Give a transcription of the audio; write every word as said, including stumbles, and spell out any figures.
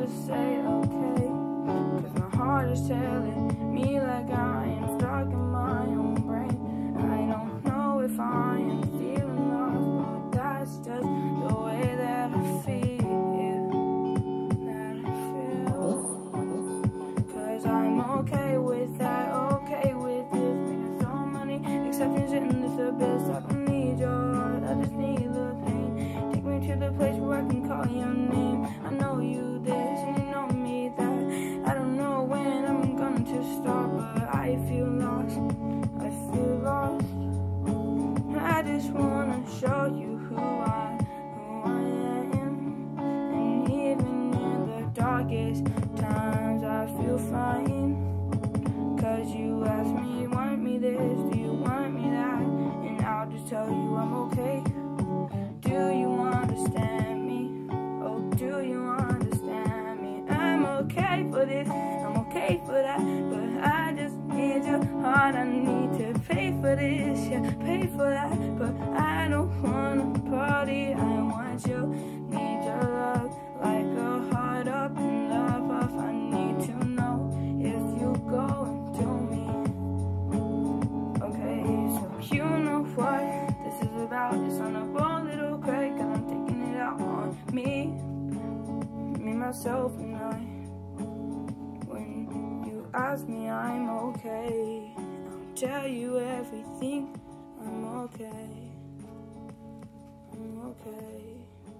just say okay, cause my heart is telling me like I am stuck in my own brain. I don't know if I am feeling lost, but that's just the way that I feel, that I feel. Cause I'm okay with that, okay with this. There's so many exceptions in this abyss. I don't need your heart, I just need the pain. Take me to the place where I can call your name. I know you this and you know me that. I don't know when I'm going to stop, but I feel lost, I feel lost. I just wanna show you who I, who I am. And even in the darkest times I feel fine. Cause you ask me, want me this, do you want me that? And I'll just tell you I'm okay. Do you understand me? Oh, do you understand me? I'm okay for this, I'm okay for that, but I just need your heart. I need to pay for this, yeah, pay for that, but I don't wanna party. I want you, need your love, like a heart up and love off. I need to know if you go and do me. Okay, so you know what this is about. It's on a ball little crack, and I'm taking it out on me, me, myself, and I. When you ask me, I'm okay. I'll tell you everything. I'm okay. I'm okay.